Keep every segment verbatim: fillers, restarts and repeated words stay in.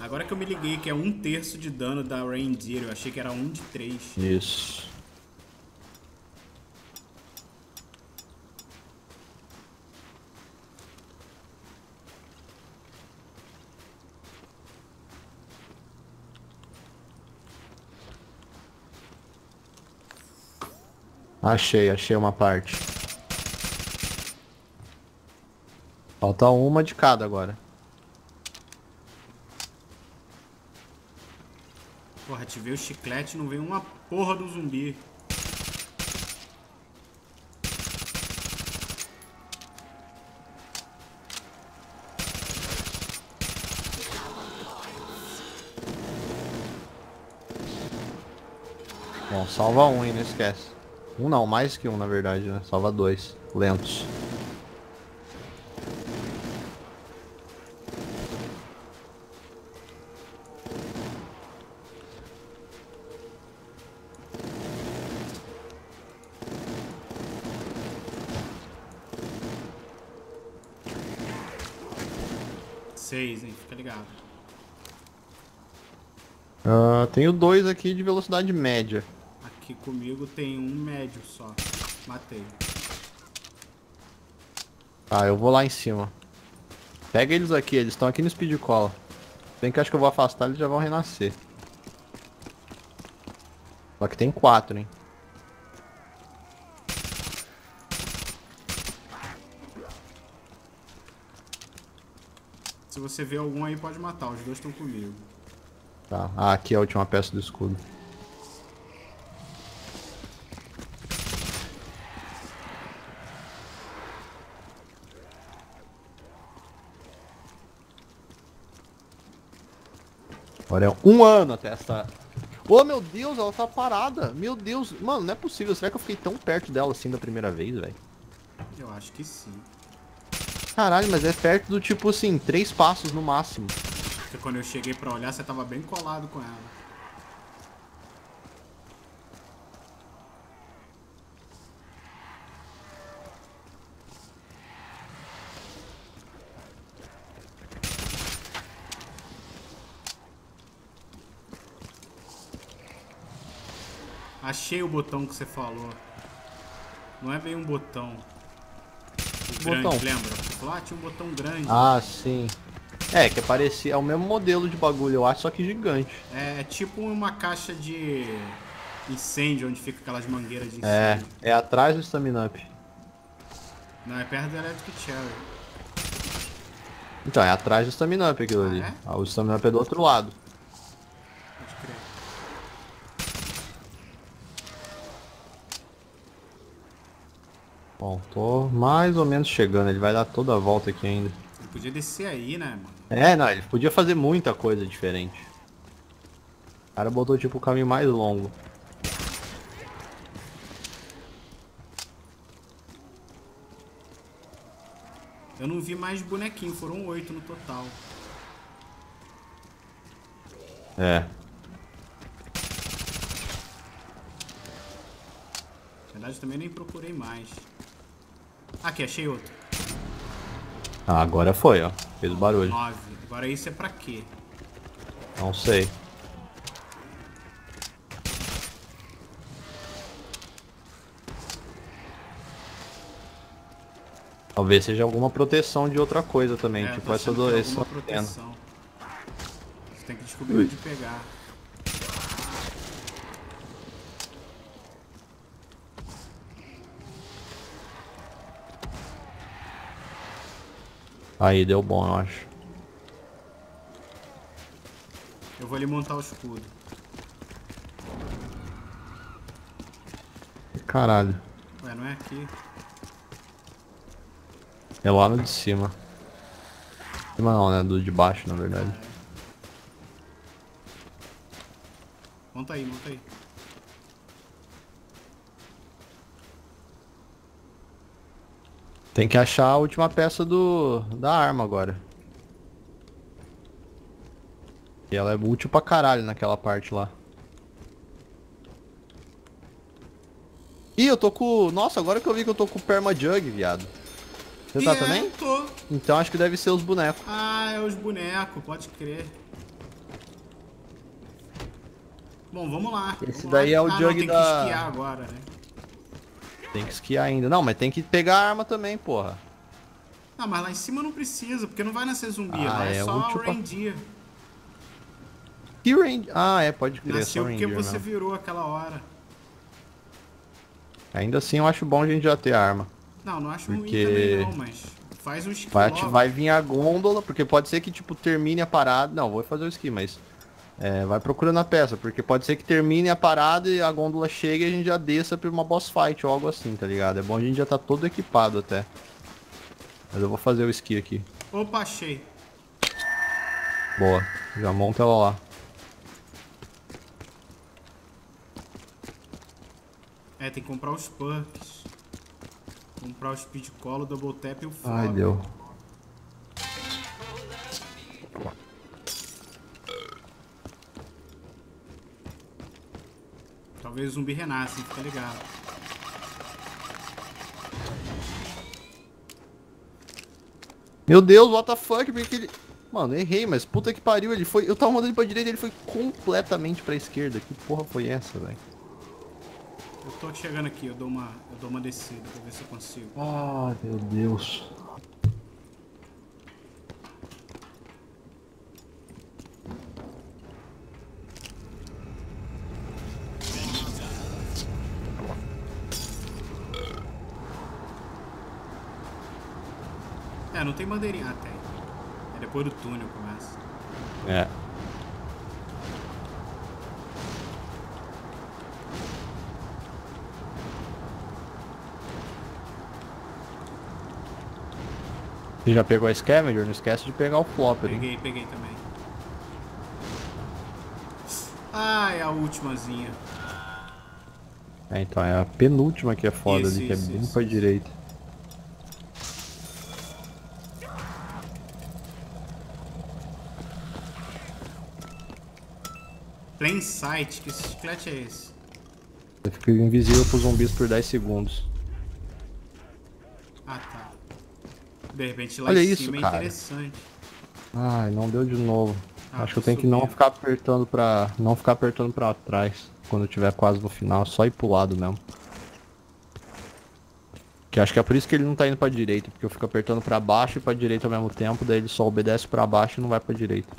Agora que eu me liguei que é um terço de dano da Reindeer, eu achei que era um de três. Isso. Achei, achei uma parte. Falta uma de cada agora. Porra, ativei o chiclete e não veio uma porra do zumbi. Bom, salva um, hein, não esquece. Um não, mais que um na verdade, né? Salva dois. Lentos. Seis, hein? Fica ligado. Uh, tenho dois aqui de velocidade média. Aqui comigo tem um médio só. Matei. Tá, eu vou lá em cima. Pega eles aqui, eles estão aqui no speed cola. Bem que acho que eu vou afastar, eles já vão renascer. Só que tem quatro, hein. Se você vê algum aí, pode matar. Os dois estão comigo. Tá, ah, aqui é a última peça do escudo. Agora é um ano até essa... Ô, meu Deus, ela tá parada. Meu Deus, mano, não é possível. Será que eu fiquei tão perto dela assim da primeira vez, velho? Eu acho que sim. Caralho, mas é perto do tipo assim, três passos no máximo. Porque quando eu cheguei pra olhar, você tava bem colado com ela. Achei o botão que você falou. Não é bem um botão. O grande, Botão. lembra? Você falou, ah, tinha um botão grande. Ah, sim. É, que parecia... É o mesmo modelo de bagulho, eu acho, só que gigante. É, é tipo uma caixa de incêndio, onde fica aquelas mangueiras de É, incêndio. é atrás do Stamina Up. Não, é perto do Electric Cherry. Então, é atrás do Stamina Up aquilo Ah, ali. é? Ah, o Stamina Up é do outro lado. Pode crer. Bom, tô mais ou menos chegando. Ele vai dar toda a volta aqui ainda. Ele podia descer aí, né, mano? É, não, ele podia fazer muita coisa diferente. O cara botou tipo o caminho mais longo. Eu não vi mais bonequinho, foram oito no total. É. Na verdade, também nem procurei mais. Aqui, achei outro. Ah, agora foi, ó. Fez barulho. Nove. Agora isso é pra quê? Não sei. Talvez seja alguma proteção de outra coisa também, É, tipo tô essa achando do que é esse alguma antena. proteção. Você tem que descobrir onde pegar. Aí deu bom, eu acho. Eu vou ali montar o escudo. Caralho. Ué, não é aqui? É lá no de cima. De cima não, né? Do de baixo, na verdade. Ah, é. Monta aí, monta aí. Tem que achar a última peça do da arma agora. E ela é útil pra caralho naquela parte lá. Ih, eu tô com... Nossa, agora que eu vi que eu tô com o Perma Jug, viado. Você E tá é, também? tô. Então acho que deve ser os bonecos. Ah, é os bonecos, pode crer. Bom, vamos lá. Esse vamos daí lá. é o ah, jug não, tem da... que esquiar agora, né? Tem que esquiar ainda. Não, mas tem que pegar a arma também, porra. Ah, mas lá em cima não precisa, porque não vai nascer zumbi. Ah, lá é, é só útil o pra- reindeer. Que range... Ah, é, pode crer, Nasceu só porque reindeer você mesmo. virou aquela hora. Ainda assim eu acho bom a gente já ter arma. Não, não acho Porque- ruim também não, mas faz um skill Vai, logo. vai vir a gôndola, porque pode ser que, tipo, termine a parada... Não, vou fazer o esqui, mas... É, vai procurando a peça, porque pode ser que termine a parada e a gôndola chegue e a gente já desça pra uma boss fight ou algo assim, tá ligado? É bom a gente já tá todo equipado até. Mas eu vou fazer o esqui aqui. Opa, achei. Boa, já monta ela lá. É, tem que comprar os perks. Comprar o speed call, o double tap e o frog. Ai, deu. Talvez o zumbi renasça, hein? Fica ligado. Meu Deus, what the fuck, porque ele... Mano, errei, mas puta que pariu, ele foi... Eu tava mandando ele pra direita, ele foi completamente pra esquerda. Que porra foi essa, velho? Eu tô chegando aqui, eu dou uma, eu dou uma descida pra ver se eu consigo. Ah, meu Deus. É, não tem bandeirinha. Ah, tem. É depois do túnel começa. É. Você já pegou a Scavenger? Não esquece de pegar o Flopper, hein? Peguei, peguei também. Ah, é a ultimazinha. É, então, é a penúltima que é foda Isso, ali, que é isso, bem isso, pra isso. direita. Plain sight, que chiclete é esse? Você fica invisível pros zumbis por dez segundos. Ah, tá. De repente lá Olha em isso, cima é cara. interessante. Ai, não deu de novo. Ah, Acho que eu tô tenho que não subindo. ficar apertando pra... Não ficar apertando pra trás. Quando eu tiver quase no final, só ir pro lado mesmo. Que acho que é por isso que ele não tá indo pra direita. Porque eu fico apertando pra baixo e pra direita ao mesmo tempo. Daí ele só obedece pra baixo e não vai pra direita.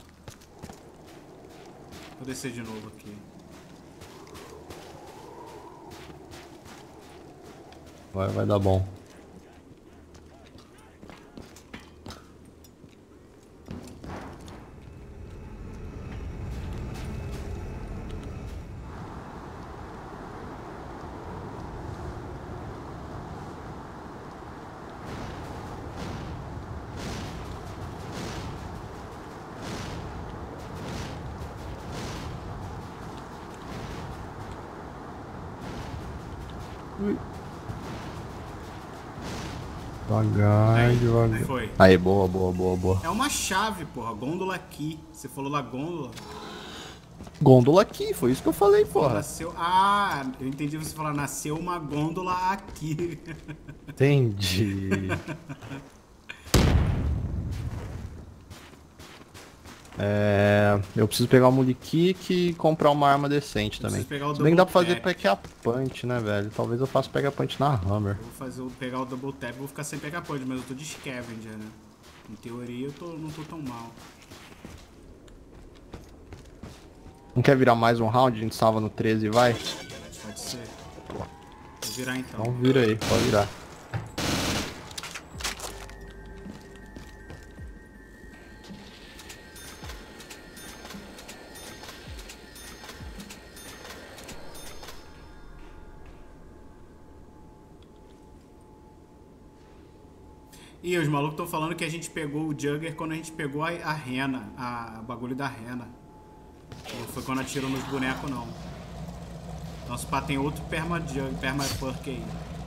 Vou descer de novo aqui. Vai, vai dar bom. Ui. Devagar, Aí, devagar. foi. Aí, boa, boa, boa, boa. É uma chave, porra. Gôndola aqui. Você falou lá gôndola. Gôndola aqui, foi isso que eu falei, porra. Nasceu... Ah, eu entendi você falar, nasceu uma gôndola aqui. Entendi. É, eu preciso pegar o Mulikick e comprar uma arma decente Eu também. preciso pegar o Se bem que dá pra double fazer tap. pegar punch, né, velho? Talvez eu faça pegar punch na Hammer. Eu vou fazer, o- pegar o double tap, vou ficar sem pegar punch, mas eu tô de scavenger, né? Em teoria eu tô, não tô tão mal. Não quer virar mais um round? A gente salva no treze e vai? Pode ser. Vou virar então. Então vira aí, pode virar. Ih, os malucos estão falando que a gente pegou o Jugger quando a gente pegou a, a rena, a, a bagulho da rena. Não foi quando atirou nos bonecos, não. Nosso pá tem outro perma jug, perma perk aí.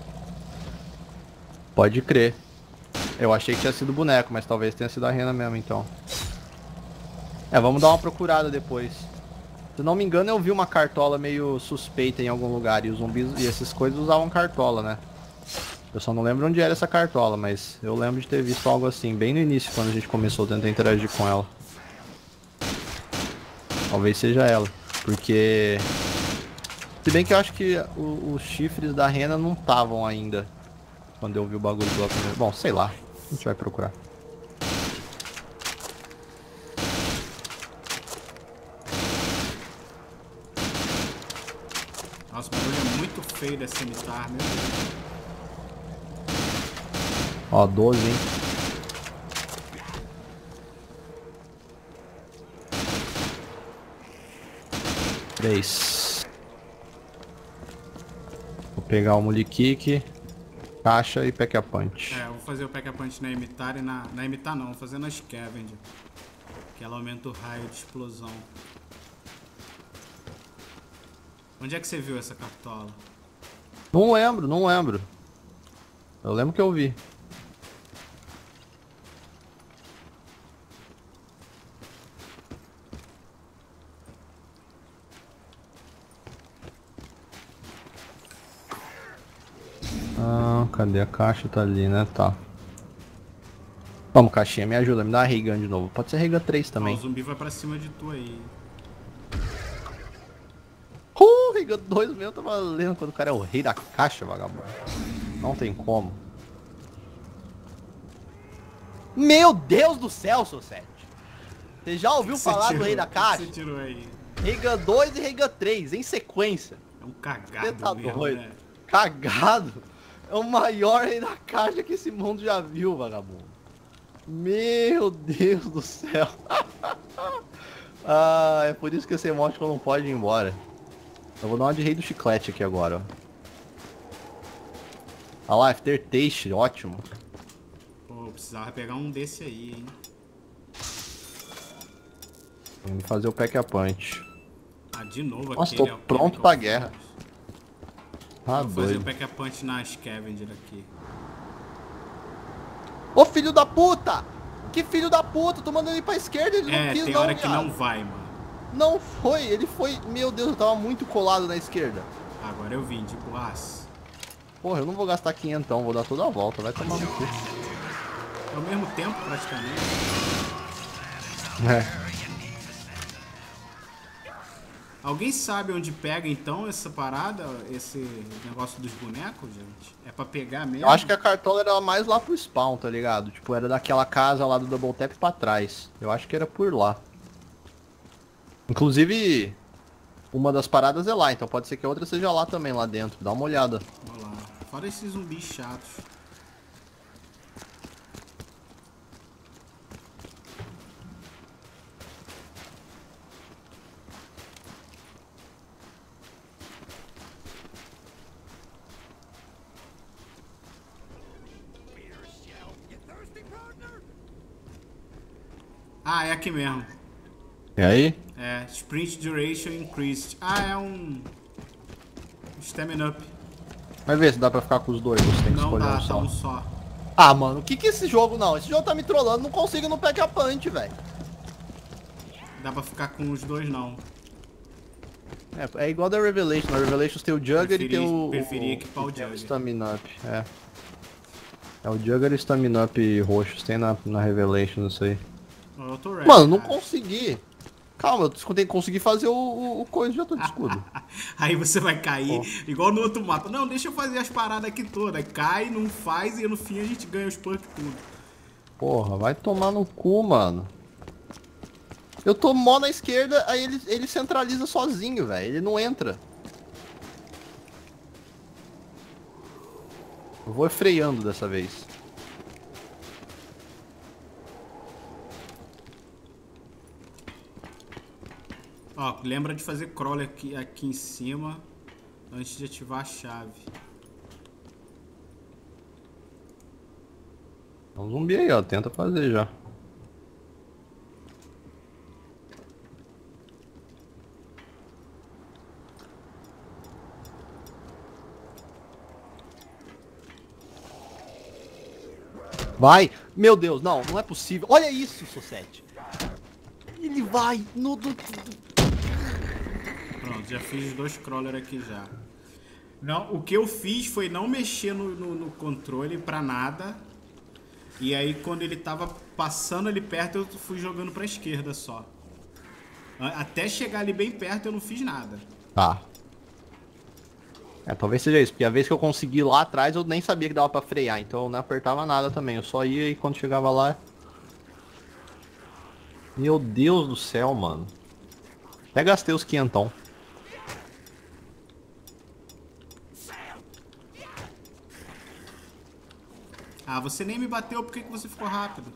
Pode crer. Eu achei que tinha sido boneco, mas talvez tenha sido a rena mesmo, então. É, vamos dar uma procurada depois. Se não me engano, eu vi uma cartola meio suspeita em algum lugar. E os zumbis e essas coisas usavam cartola, né? Eu só não lembro onde era essa cartola, mas eu lembro de ter visto algo assim, bem no início, quando a gente começou a tentar interagir com ela. Talvez seja ela. Porque... Se bem que eu acho que o, os chifres da rena não estavam ainda. Quando eu vi o bagulho pela primeira... Bom, sei lá. A gente vai procurar. Nossa, o barulho é muito feio desse cemitério, meu Deus. Ó, doze, hein? três. Vou pegar o Mulikik, caixa e Pack a Punch. É, eu vou fazer o Pack a Punch na Imitar e na... Na Imitar não, vou fazer na Scavenger. Que ela aumenta o raio de explosão. Onde é que você viu essa cartola? Não lembro, não lembro. Eu lembro que eu vi. Ah, cadê a caixa? Tá ali, né? Tá. Vamos, caixinha, me ajuda, me dá a Ray Gun de novo. Pode ser Ray Gun três também. Ó, o zumbi vai pra cima de tu aí. Uh, Ray Gun dois mesmo tá valendo quando o cara é o rei da caixa, vagabundo. Não tem como. Meu Deus do céu, seu sete. Você já ouviu Que falar tirou? do rei da Que caixa? você tirou aí? Ray Gun dois e Ray Gun três, em sequência. É um Você cagado tá mesmo, doido? né? Cagado. É o maior rei da caixa que esse mundo já viu, vagabundo. Meu Deus do céu. Ah, é por isso que esse emoticon não pode ir embora. Eu vou dar uma de rei do chiclete aqui agora, ó. Ah lá, After Taste, ótimo. Pô, eu precisava pegar um desse aí, hein? Vamos fazer o Pack a Punch. Ah, de novo aqui. Nossa, tô pronto pra guerra. Ah, Vou fazer o doido. Pack a Punch na Scavenger aqui. Ô filho da puta! Que filho da puta! Tô mandando ele pra esquerda, ele É, não quis tem não, hora que viado. não vai, mano. Não foi, ele foi... Meu Deus, eu tava muito colado na esquerda. Agora eu vim, tipo, aço. Porra, eu não vou gastar quinhentão, vou dar toda a volta, vai tomar no cu. Ao mesmo tempo, praticamente. É. Alguém sabe onde pega, então, essa parada? Esse negócio dos bonecos, gente? É pra pegar mesmo? Eu acho que a cartola era mais lá pro spawn, tá ligado? Tipo, era daquela casa lá do Double Tap pra trás. Eu acho que era por lá. Inclusive, uma das paradas é lá, então pode ser que a outra seja lá também, lá dentro. Dá uma olhada. Olha lá. Fora esses zumbis chatos. Ah, é aqui mesmo. E aí? É, Sprint Duration Increased. Ah, é um... Stamina Up. Vai ver se dá pra ficar com os dois, você tem que Não escolher dá, um tá só. um só. Ah, mano, o que que é esse jogo não? Esse jogo tá me trollando, não consigo no Pack a Punch, velho. Dá pra ficar com os dois, não. É, é igual da Revelation, na Revelations tem o Jugger Preferi- e tem o... preferi o- equipar o tem Jugger. Stamina Up, é. É o Jugger e o Stamina Up roxos, tem na, na Revelations isso aí. Eu tô ready, Mano, não cara. consegui. Calma, eu tenho que conseguir fazer o, o, o coisa, já tô de escudo. Aí você vai cair, igual no outro mapa. Não, deixa eu fazer as paradas aqui todas. Cai, não faz e no fim a gente ganha os perks tudo. Porra, vai tomar no cu, mano. Eu tô mó na esquerda, aí ele, ele centraliza sozinho, velho. Ele não entra. Eu vou freando dessa vez. Ó, lembra de fazer crawler aqui, aqui em cima antes de ativar a chave. É um zumbi aí, ó. Tenta fazer já. Vai! Meu Deus, não, não é possível. Olha isso, Sosete. Ele vai no... Do... Pronto, já fiz os dois crawler aqui já. Não, o que eu fiz foi não mexer no, no, no controle pra nada. E aí quando ele tava passando ali perto, eu fui jogando pra esquerda só. Até chegar ali bem perto eu não fiz nada. Tá. É, talvez seja isso, porque a vez que eu consegui lá atrás eu nem sabia que dava pra frear, então eu não apertava nada também, eu só ia e quando chegava lá... Meu Deus do céu, mano. Até gastei os quinhentão. Ah, você nem me bateu, por que que você ficou rápido?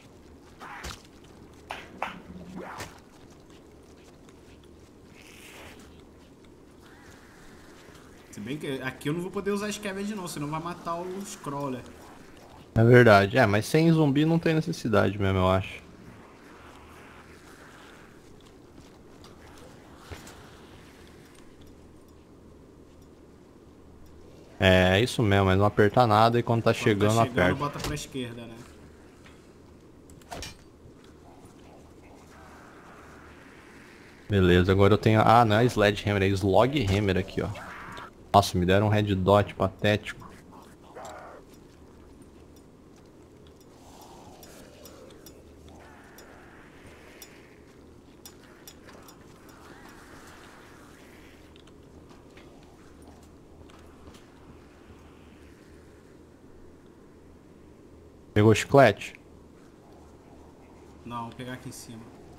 Se bem que aqui eu não vou poder usar Scavenge não, senão vai matar os Crawler. É verdade, é, mas sem zumbi não tem necessidade mesmo, eu acho. É, é isso mesmo, mas não apertar nada e quando tá Quando chegando, tá chegando aperta. bota pra esquerda, né? Beleza, agora eu tenho... Ah, não é Sledgehammer, é Sloghammer aqui, ó. Nossa, me deram um red dot patético. Pegou o chiclete? Não, vou pegar aqui em cima.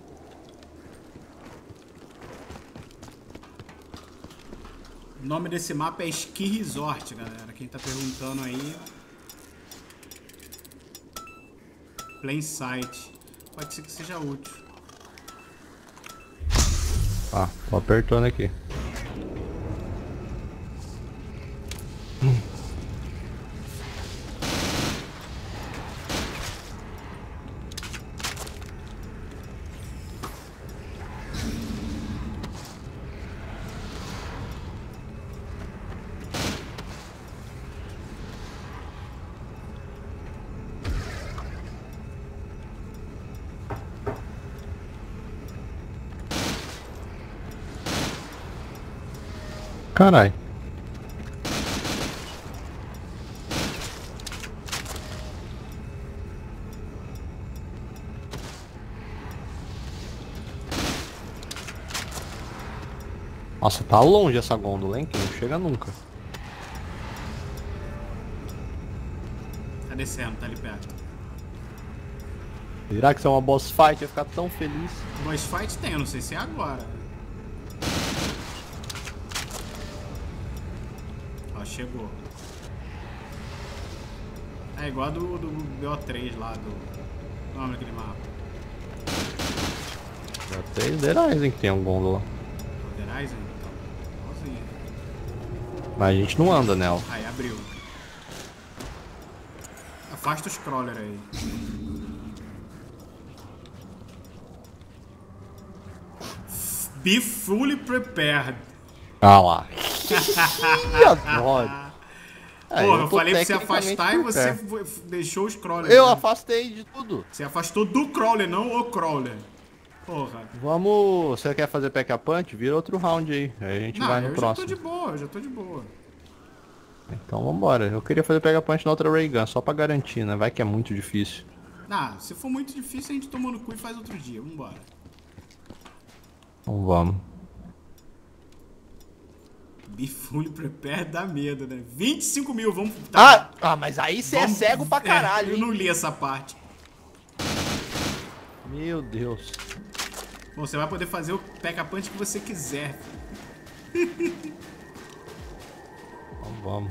O nome desse mapa é Ski Resort, galera. Quem tá perguntando aí. Plain Sight. Pode ser que seja útil. Ah, tô apertando aqui. Carai. Nossa, tá longe essa gôndola, hein? Que não chega nunca. Tá descendo, tá ali perto. Será que isso é uma boss fight? Eu ia ficar tão feliz. Boss fight tem, eu não sei se é agora. Ó, chegou. É igual a do, do B O três lá, do... Nome daquele mapa. Já tem Derais, hein? Que tem um gôndola. Horizon? Então, igualzinho. Mas a gente não anda nela. Aí, abriu. Afasta os crawler aí. Be fully prepared. Ah lá. Ih, adoro. É, Porra, eu eu tô falei pra você tecnicamente afastar e por você perto. f- deixou os crawler. Eu né? afastei de tudo. Você afastou do crawler, não o crawler. Porra. Vamos... Você quer fazer pack a punch? Vira outro round aí. Aí a gente Não, vai no eu próximo. já tô de boa, eu já tô de boa. Então vambora. Eu queria fazer pack a punch na outra Ray Gun, só pra garantir, né? Vai que é muito difícil. Não, se for muito difícil, a gente toma no cu e faz outro dia. Vambora. Então vamos. Be fully prepared dá medo, né? vinte e cinco mil, vamos... Ah, ah, mas aí você é vamos- cego pra caralho, É, eu hein? não li essa parte. Meu Deus. Bom, você vai poder fazer o pack-a-punch que você quiser. Então vamos.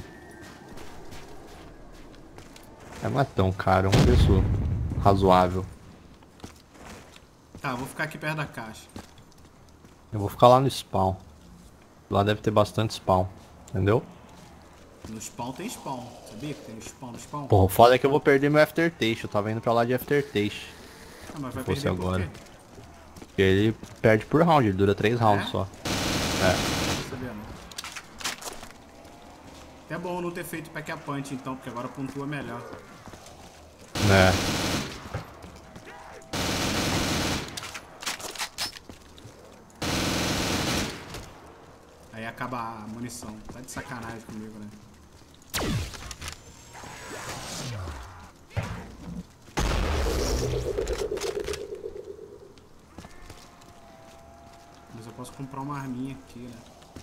É, não é tão caro, é um preço razoável. Tá, vou ficar aqui perto da caixa. Eu vou ficar lá no spawn. Lá deve ter bastante spawn, entendeu? No spawn tem spawn. Sabia que tem no spawn no spawn? Porra, o foda é que eu vou perder meu aftertaste. Eu tava indo pra lá de aftertaste. Ah, mas vai se fosse perder por agora. quê? Porque ele perde por round, ele dura três rounds É? só. Não sabia não. Até bom não ter feito pack-a-punch então, porque agora pontua melhor. Né? Aí acaba a munição. Tá de sacanagem comigo, né? Mas eu posso comprar uma arminha aqui, né?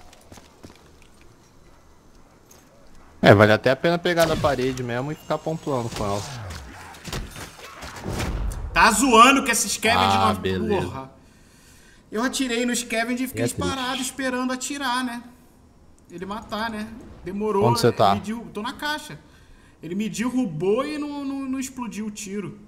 É, vale até a pena pegar da parede mesmo e ficar pontuando com ela. Tá zoando que esse Scavenge Ah, não... beleza. Porra. Eu atirei no Scavenge e fiquei É parado triste. esperando atirar, né? Ele matar, né? Demorou. Onde você tá? Mediu... Tô na caixa. Ele me derrubou e não, não, não explodiu o tiro.